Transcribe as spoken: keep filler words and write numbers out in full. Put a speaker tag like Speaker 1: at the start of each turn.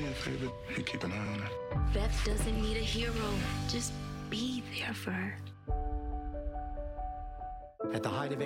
Speaker 1: me a favor. You keep an eye on her.
Speaker 2: Beth doesn't need a hero. Just be there for her.
Speaker 3: At the height of